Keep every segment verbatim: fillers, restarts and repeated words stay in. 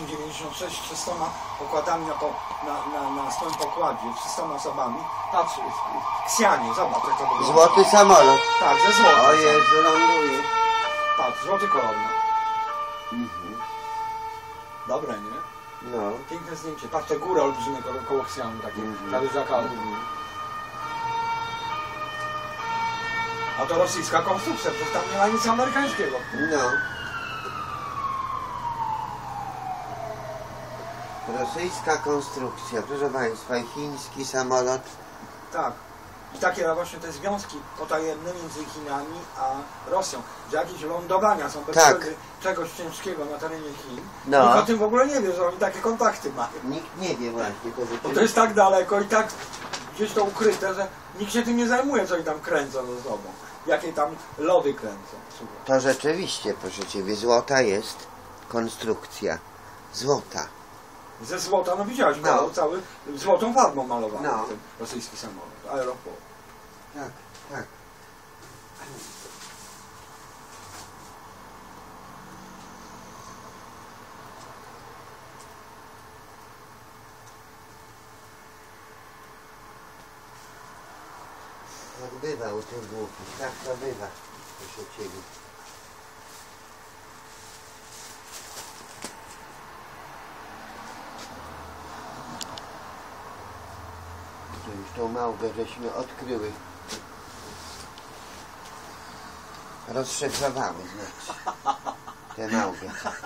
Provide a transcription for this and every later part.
osiem dziewięćdziesiąt sześć trzystoma pokładami na, po, na, na, na swoim pokładzie, trzystoma osobami. Patrz, Ksjanie, zobacz jak to wygląda. Złoty samolot. Tak, ze złota. O Jezu, ląduje. Patrz, złoty kolonna. Mhm. Dobre, nie? No. Piękne zdjęcie. Patrz, te góry olbrzymie koło, koło Ksjanu, takie Mhm. na ryżakach. Mhm. A to rosyjska konstrukcja, przecież tam nie ma nic amerykańskiego. No. Rosyjska konstrukcja, proszę Państwa, i chiński samolot. Tak. I takie właśnie te związki potajemne między Chinami a Rosją, że jakieś lądowania są bez Tak. czegoś ciężkiego na terenie Chin. No. Nikt o tym w ogóle nie wie, że oni takie kontakty mają. Nikt nie wie właśnie. To, Bo to jest tak daleko i tak gdzieś to ukryte, że nikt się tym nie zajmuje, co oni tam kręcą ze sobą. Jakie tam lody kręcą. Słuchaj. to rzeczywiście, proszę Ciebie, złota jest konstrukcja. Złota. Ze złota, no widziałeś, No. no. cały złotą farbą malowany No. ten rosyjski samolot, aeroport. Tak, tak. Tak bywa u tych głupich, tak to bywa, proszę Ciebie. To już tą małpę żeśmy odkryły. Rozszyfrowały, znaczy. Tę małpę.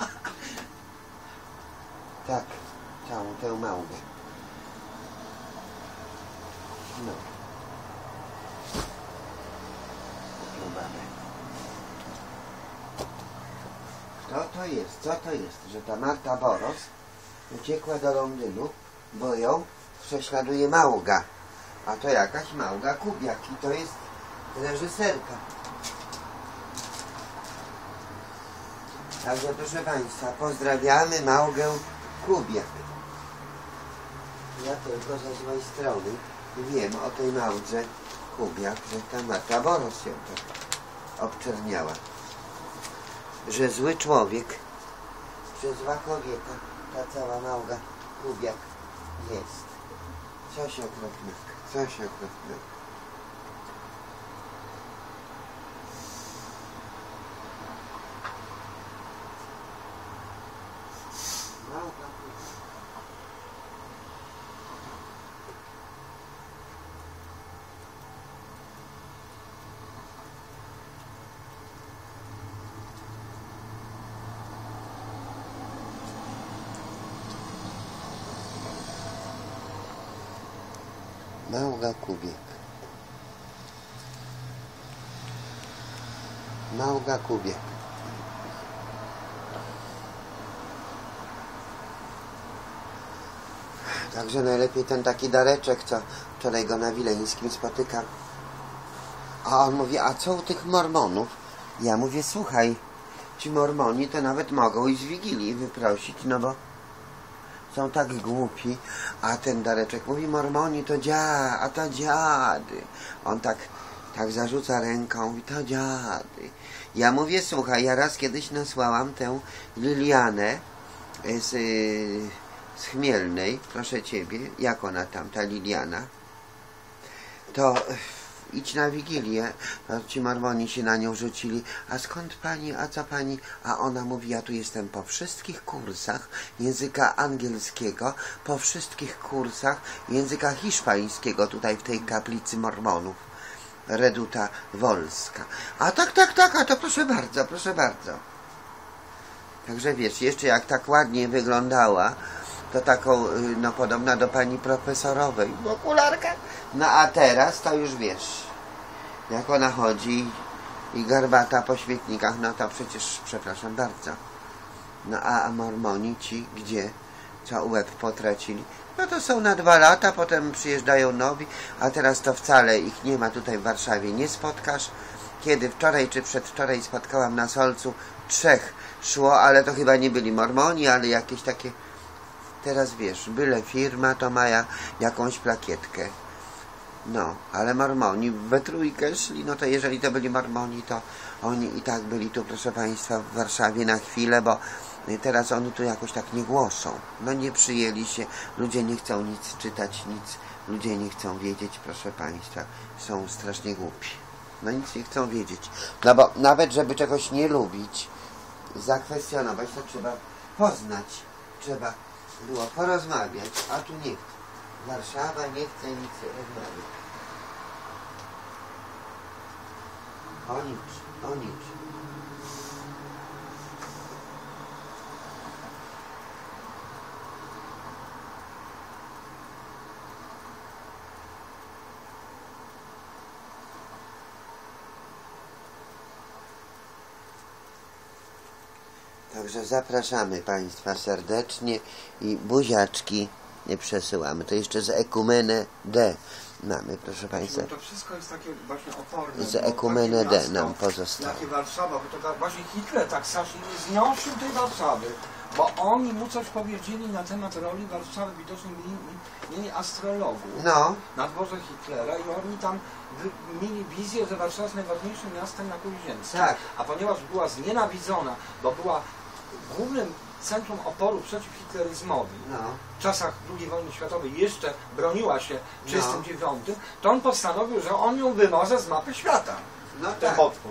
Tak, całą tę małpę. No. Taką babę. Kto to jest? Co to jest? Że ta Marta Boros uciekła do Londynu, bo ją prześladuje Małga. A to jakaś Małga Kubiak i to jest reżyserka. Także proszę Państwa, pozdrawiamy Małgę Kubiak. Ja tylko ze złej strony wiem o tej Małdze Kubiak, że ta Marta Boros się tak obczerniała. Że zły człowiek, że zła kobieta, ta cała Małga Kubiak jest. Coś okropnego, coś okropnego. Małga Kubiak. Małga Kubiak. Małga Kubiak. Także najlepiej ten taki Dareczek, co wczoraj go na Wileńskim spotykam. A on mówi, a co u tych mormonów? Ja mówię, słuchaj, ci mormoni to nawet mogą i z Wigilii wyprosić, no bo są tak głupi. A ten Dareczek mówi, mormoni to dzia, a to dziady. On tak, tak zarzuca ręką, mówi, to dziady. Ja mówię, słuchaj, ja raz kiedyś nasłałam tę Lilianę z, z Chmielnej, proszę Ciebie, jak ona tam, ta Liliana, to idź na Wigilię. A ci mormoni się na nią rzucili. A skąd pani, a co pani? A ona mówi, ja tu jestem po wszystkich kursach języka angielskiego, po wszystkich kursach języka hiszpańskiego tutaj w tej kaplicy mormonów. Reduta Wolska. A tak, tak, tak, a to proszę bardzo, proszę bardzo. Także wiesz, jeszcze jak tak ładnie wyglądała, to taką, no podobna do pani profesorowej, w okularkach. No a teraz to już wiesz, jak ona chodzi i garbata po śmietnikach, no to przecież, przepraszam bardzo. No a mormoni ci, gdzie, co łeb potracili, no to są na dwa lata, potem przyjeżdżają nowi, a teraz to wcale ich nie ma tutaj w Warszawie, nie spotkasz. Kiedy wczoraj czy przedwczoraj spotkałam na Solcu trzech szło, ale to chyba nie byli mormoni, ale jakieś takie, teraz wiesz, byle firma to ma ja jakąś plakietkę. No, ale mormoni we trójkę szli, no to jeżeli to byli mormoni, to oni i tak byli tu, proszę Państwa, w Warszawie na chwilę, bo No i teraz oni tu jakoś tak nie głoszą. No nie przyjęli się, ludzie nie chcą nic czytać, nic, ludzie nie chcą wiedzieć, proszę Państwa. Są strasznie głupi. No nic nie chcą wiedzieć. No bo nawet, żeby czegoś nie lubić, zakwestionować, to trzeba poznać. Trzeba było porozmawiać, a tu nie chce. Warszawa nie chce nic rozmawiać. O nic, o nic. Także zapraszamy Państwa serdecznie i buziaczki nie przesyłamy. To jeszcze z Ekumenę D mamy, proszę Państwa. To wszystko jest takie właśnie oporne. Z Ekumenę D nam pozostało. Jakie Warszawa, bo to właśnie Hitler tak strasznie nie znosił tej Warszawy, bo oni mu coś powiedzieli na temat roli Warszawy, widocznie mieli, mieli astrologów No. na dworze Hitlera i oni tam wy, mieli wizję, że Warszawa jest najważniejszym miastem na kuli ziemskiej. Tak. A ponieważ była znienawidzona, bo była głównym centrum oporu przeciw hitleryzmowi, No. w czasach drugiej wojny światowej jeszcze broniła się w trzydziestym dziewiątym, to on postanowił, że on ją wymoże z mapy świata. No Ten tak. potwór.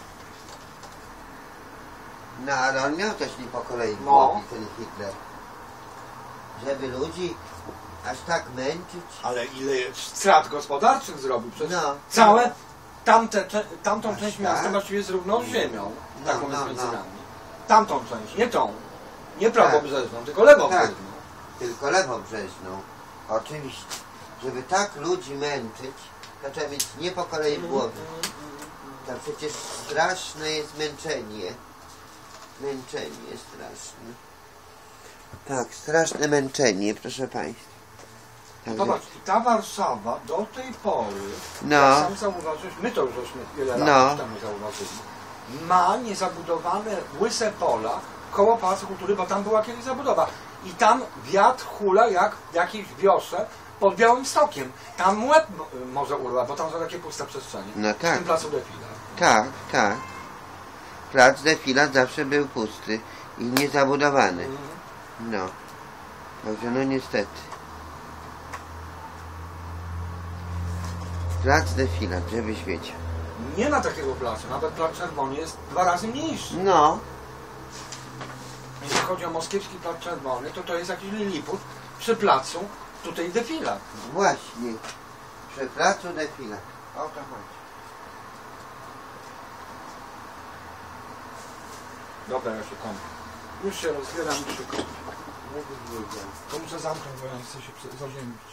No ale on miał też nie po kolei No. głowy, ten Hitler. Żeby ludzi aż tak męczyć. Ale ile strat gospodarczych zrobił? Przecież No. całe tamte, cze- tamtą Aż część tak? miasta właściwie zrównał z ziemią. No, Taką no, między no. nami. Tamtą część, nie tą. Nie prawobrzeżną, tylko lewobrzeżną. Tak. Tylko lewobrzeżną. Oczywiście. Żeby tak ludzi męczyć, to trzeba mieć nie po kolei w głowie. To przecież straszne jest męczenie. Męczenie straszne. Tak, straszne męczenie, proszę Państwa. Także- Zobacz, i ta Warszawa do tej pory, No. jak sam zauważyłeś, my to już żeśmy wiele No. lat temu zauważyli, ma niezabudowane łyse pola koło Pałacu Kultury, bo tam była kiedyś zabudowa. I tam wiatr hula jak w jakiejś wiosze pod Białymstokiem. Tam łeb mo- może urwać, bo tam są takie puste przestrzenie. No W tak. tym placu Defila. Tak, tak. Plac Defilat zawsze był pusty i niezabudowany. No. Także no niestety. Plac Defilat, żebyś wiedział. Nie ma takiego placu, nawet plac Czerwony jest dwa razy mniejszy. No. Jeśli chodzi o moskiewski plac Czerwony, to to jest jakiś Liliput przy placu tutaj Defila. Właśnie. Przy placu Defilat. O to chodzi. Dobra, ja się kąpię. Już się rozbieram i się kąpię. Nie byś wiedział. To muszę zamknąć, bo ja chcę się prze- zaziębić.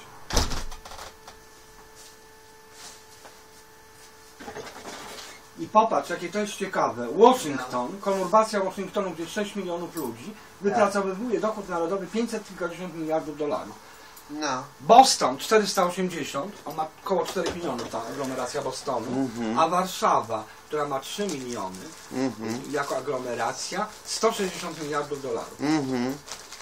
I popatrz, jakie to jest ciekawe. Washington, konurbacja Waszyngtonu, gdzie sześć milionów ludzi, wypracowywuje dochód narodowy pięćset kilkadziesiąt miliardów dolarów. No. Boston czterysta osiemdziesiąt, on ma około czterech milionów, ta aglomeracja Bostonu, Mhm. a Warszawa, która ma trzy miliony, Mhm. jako aglomeracja, sto sześćdziesiąt miliardów dolarów. Mhm.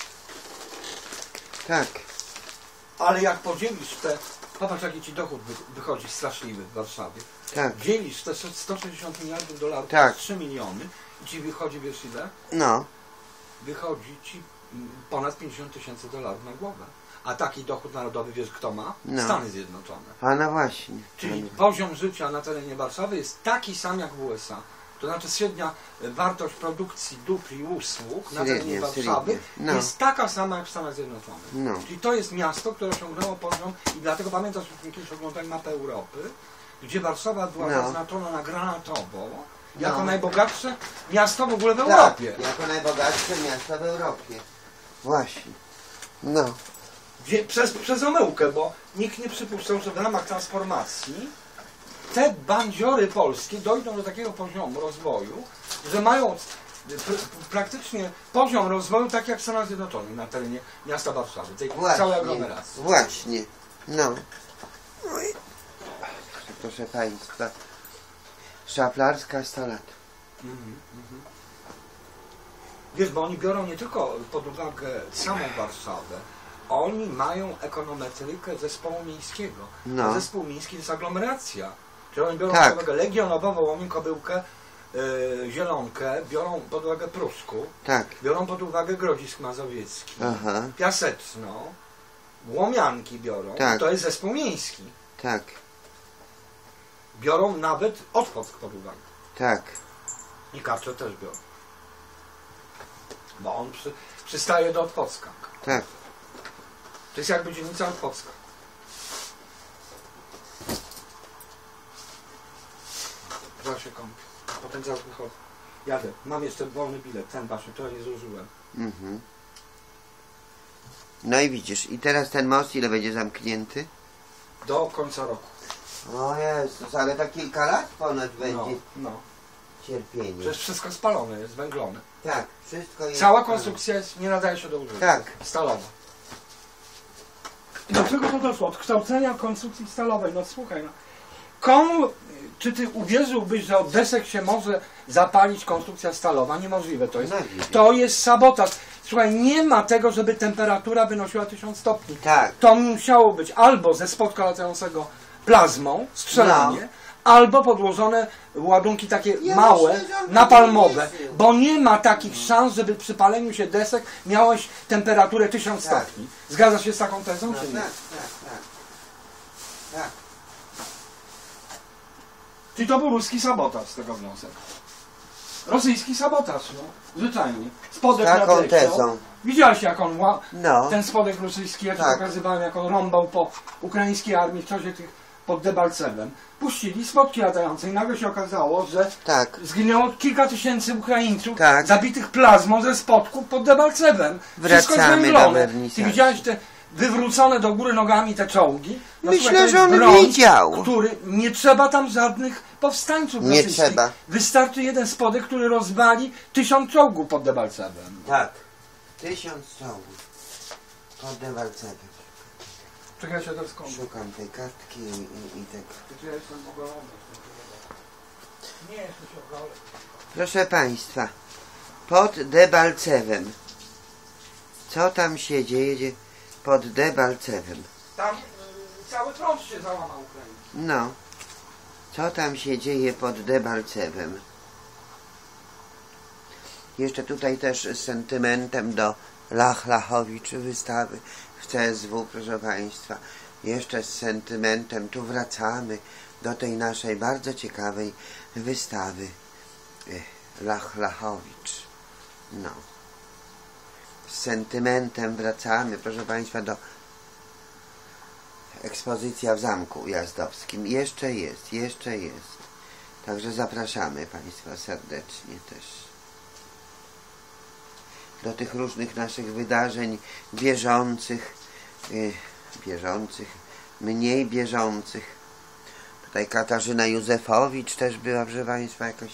Tak. Ale jak podzielisz te, popatrz jaki ci dochód wy- wychodzi straszliwy w Warszawie. Tak. Dzielisz te sto sześćdziesiąt miliardów dolarów Tak. przez trzy miliony i ci wychodzi, wiesz ile? No. Wychodzi ci mm, ponad pięćdziesiąt tysięcy dolarów na głowę. A taki dochód narodowy, wiesz kto ma? No. Stany Zjednoczone. A no właśnie. Czyli No. poziom życia na terenie Warszawy jest taki sam jak w U S A. To znaczy średnia e, wartość produkcji dóbr i usług na terenie Średnia, Warszawy średnia. No. jest taka sama jak w Stanach Zjednoczonych. No. Czyli to jest miasto, które osiągnęło poziom i dlatego pamiętasz, że kiedyś oglądałem mapę Europy, gdzie Warszawa była No. zaznaczona na granatowo jako No. najbogatsze miasto w ogóle w Tak, Europie. jako najbogatsze miasto w Europie. Właśnie. No. Gdzie, przez, przez omyłkę, bo nikt nie przypuszczał, że w ramach transformacji te bandziory polskie dojdą do takiego poziomu rozwoju, że mają pr praktycznie poziom rozwoju tak jak w Stanach Zjednoczonych na terenie miasta Warszawy, tej Właśnie. całej aglomeracji. Właśnie. No. No i... Proszę Państwa. Szaflarska sto lat. Mhm, mhm. Wiesz, bo oni biorą nie tylko pod uwagę samą Warszawę, oni mają ekonometrykę zespołu miejskiego. No. A zespół miejski to jest aglomeracja. Czyli oni biorą Tak. pod uwagę Legion, Lwowo, Łomin, Kobyłkę, y, Zielonkę, biorą pod uwagę Prusku, Tak. biorą pod uwagę Grodzisk Mazowiecki, Aha. Piaseczno, Łomianki biorą, Tak. to jest zespół miejski. Tak. Biorą nawet Otwock pod uwagę. Tak. I Karczę też biorą. Bo on przy, przystaje do Otwocka. Tak. To jest jakby dzielnica Otwocka. Zaraz się kąpię. Potem zaraz wychodzę. Jadę. Mam jeszcze wolny bilet. Ten właśnie, to nie zużyłem. Mhm. No i widzisz, i teraz ten most ile będzie zamknięty? Do końca roku. O Jezus, ale to kilka lat ponoć będzie No, no. cierpienie. Przecież wszystko spalone, jest węglone. Tak, wszystko jest... Cała konstrukcja jest, nie nadaje się do użycia. Tak. Stalowa. Do czego to doszło? Od kształcenia konstrukcji stalowej. No słuchaj, no. Komu, czy ty uwierzyłbyś, że od desek się może zapalić konstrukcja stalowa? Niemożliwe to jest. To jest sabotaż. Słuchaj, nie ma tego, żeby temperatura wynosiła tysiąc stopni. Tak. To musiało być albo ze spotka latającego plazmą, strzelanie, No. albo podłożone ładunki takie Ja małe, myślę, że on napalmowe, nie wierzył. bo nie ma takich szans, żeby przy paleniu się desek miałeś temperaturę tysiąc Tak. stopni. Zgadzasz się z taką tezą, No, czy nie? tak, tak, tak. Tak. Czyli to był ruski sabotaż z tego wniosek. Rosyjski sabotaż, no. Zwyczajnie. Spodek Z taką nadleciał. tezą. Widziałeś, jak on ła... No. ten spodek rosyjski, ja ci Tak. pokazywałem, jak on rąbał po ukraińskiej armii w czasie tych pod Debalcewem. Puścili spotki latające i nagle się okazało, że Tak. zginęło kilka tysięcy Ukraińców Tak. zabitych plazmą ze spotków pod Debalcewem. Wszystko jest Wracamy do węglone. wernisażu. Ty widziałeś te wywrócone do góry nogami te czołgi? No, Myślę, słuchaj, to że jest on broń, widział. Który, nie trzeba tam żadnych powstańców Nie rosyjskich. trzeba. Wystarczy jeden spodek, który rozwali tysiąc czołgów pod Debalcewem. Tak. Tysiąc czołgów. Pod Debalcewem. Czekaj, się to skąd? Szukam tej kartki i, i, i tego. Ja jestem ogolony. Nie jestem się ogolony. Proszę Państwa, pod Debalcewem. Co tam się dzieje pod Debalcewem? Tam y, cały front się załamał Ukrainie. No. Co tam się dzieje pod Debalcewem? Jeszcze tutaj też z sentymentem do Lach Lachowicz wystawy w C S W, proszę Państwa. Jeszcze z sentymentem, tu wracamy do tej naszej bardzo ciekawej wystawy Lach Lachowicz. No. Z sentymentem wracamy, proszę Państwa, do ekspozycja w Zamku Ujazdowskim. Jeszcze jest, jeszcze jest. Także zapraszamy Państwa serdecznie też do tych różnych naszych wydarzeń bieżących, yy, bieżących, mniej bieżących. Tutaj Katarzyna Józefowicz też była, proszę Państwa, jakoś.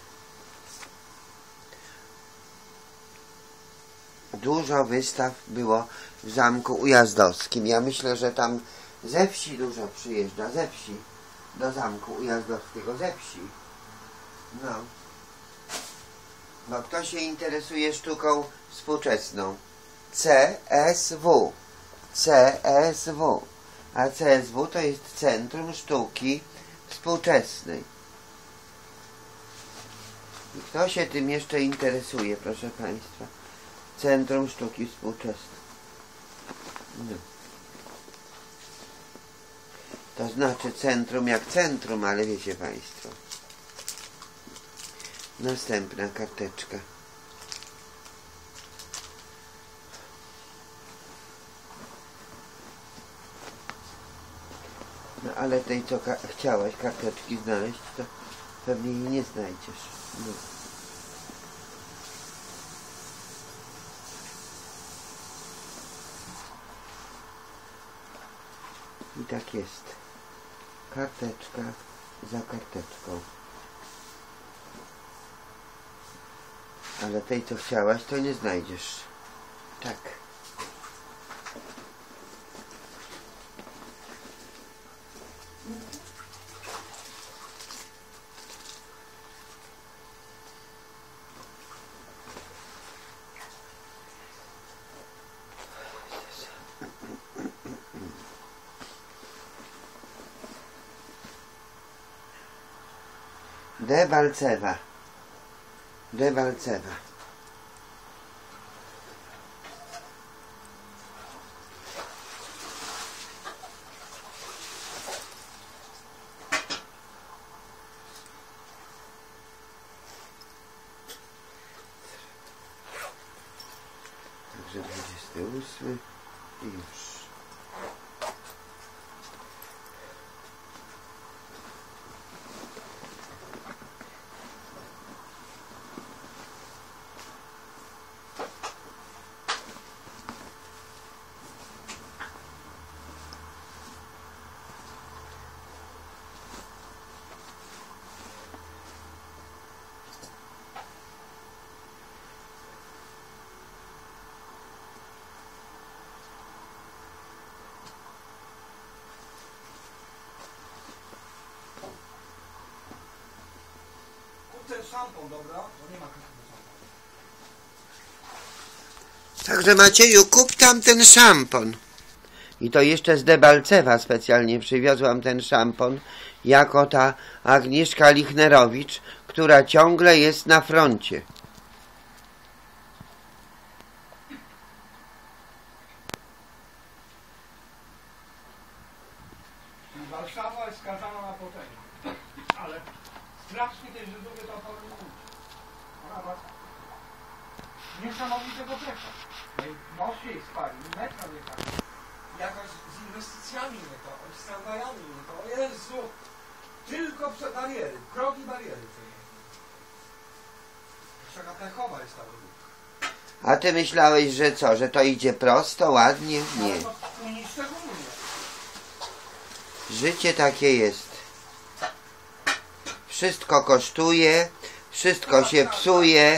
Dużo wystaw było w Zamku Ujazdowskim. Ja myślę, że tam ze wsi dużo przyjeżdża, ze wsi do Zamku Ujazdowskiego, ze wsi. No. Bo kto się interesuje sztuką współczesną? C S W. C S W. A C S W to jest Centrum Sztuki Współczesnej. I kto się tym jeszcze interesuje, proszę Państwa? Centrum Sztuki Współczesnej. No. To znaczy centrum jak centrum, ale wiecie Państwo. Następna karteczka. No ale tej, co ka chciałaś karteczki znaleźć, to pewnie jej nie znajdziesz. No. I tak jest. Karteczka za karteczką. Ale tej, co chciałaś, to nie znajdziesz. Tak. Debalcewa. Debalcewa. Także dwudziesty ósmy i już. Ten szampon, dobra? Bo nie ma każdego szamponu. Także Macieju, kup tam ten szampon. I to jeszcze z Debalcewa specjalnie przywiozłam ten szampon, jako ta Agnieszka Lichnerowicz, która ciągle jest na froncie. Warszawa jest skazana na potęgę. Ale strasznie tej Żydowie to powinno być. Ona niesamowitego pecha. Nos jej spali, metra jechali. Jakoś z inwestycjami nie to, z tramwajami nie to. O Jezu! Tylko przed bariery, progi bariery. Taka pechowa jest ta droga. A ty myślałeś, że co, że to idzie prosto, ładnie? Nie. Ale to Unii szczególnie. Życie takie jest. Wszystko kosztuje, wszystko się psuje.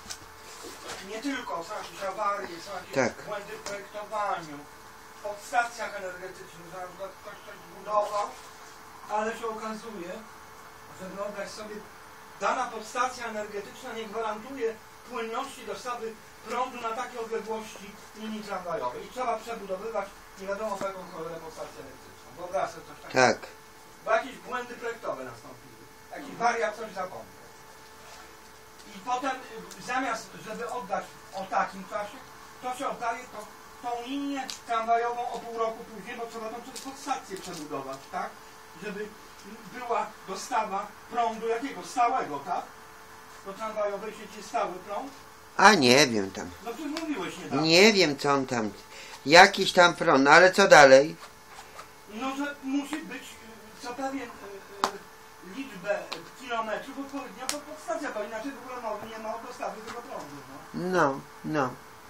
Nie tylko, są jakieś awarie, są jakieś Tak. błędy w projektowaniu, w podstacjach energetycznych, że na przykład ktoś coś budował, ale się okazuje, że wyobraź sobie, dana podstacja energetyczna nie gwarantuje płynności dostawy prądu na takie odległości linii tramwajowej i trzeba przebudowywać nie wiadomo po jaką cholerę podstację elektryczną. Wyobraź sobie coś takiego. Tak. Bo jakieś błędy projektowe nastąpiły, jakiś wariat coś zapomniał. I potem y, zamiast, żeby oddać o takim czasie, to się oddaje to, tą linię tramwajową o pół roku później, bo trzeba tą przez podstację przebudować, tak? Żeby była dostawa prądu jakiego? Stałego, tak? Do tramwajowej sieci stały prąd. A nie wiem tam. No przecież mówiłeś niedawno. Nie wiem co on tam. Jakiś tam prąd, no ale co dalej? No, że musi być y, co pewien y, y, liczbę kilometrów odpowiednio pod podstacja, bo inaczej w ogóle mowy nie ma o dostawy tego prądu. No. No, no.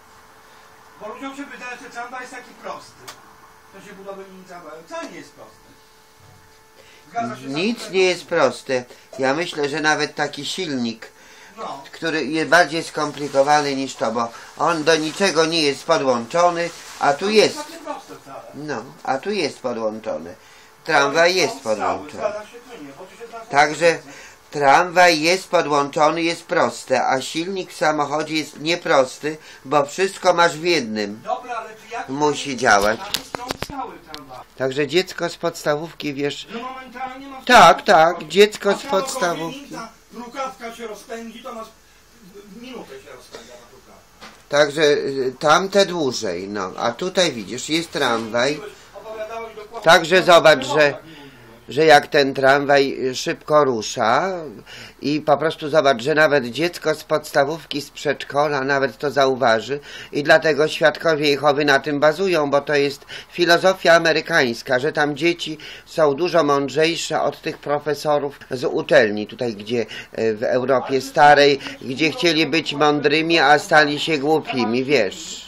Bo ludziom się wydaje, że tramwaj jest taki prosty. To się budowy linii tramwajowej. Wcale nie jest prosty. Zgadza się Nic sam- nie jest proste. Ja myślę, że nawet taki silnik, No. który jest bardziej skomplikowany niż to, bo on do niczego nie jest podłączony, a tu To jest. takie proste wcale. No, a tu jest podłączony. Tramwaj jest Cały, podłączony. zgadza się, to nie, bo tu się transformuje. Także tramwaj jest podłączony, jest proste, a silnik w samochodzie jest nieprosty, bo wszystko masz w jednym. Dobra, ale czy jak Musi działać. Tam jest prąd stały tramwaj. Także dziecko z podstawówki, wiesz... Że momentalnie masz... Tak, tak, dziecko z A prawo podstawówki. godzinica, rukawka się rozpędzi, to masz... w minutę się rozpędza na rukawkę. Także y, tamte dłużej, no. A tutaj widzisz, jest tramwaj. Opowiadałeś dokładnie... Także zobacz, że, że jak ten tramwaj szybko rusza i po prostu zobacz, że nawet dziecko z podstawówki, z przedszkola nawet to zauważy i dlatego świadkowie Jehowy na tym bazują, bo to jest filozofia amerykańska, że tam dzieci są dużo mądrzejsze od tych profesorów z uczelni, tutaj gdzie w Europie starej, gdzie chcieli być mądrymi, a stali się głupimi, wiesz.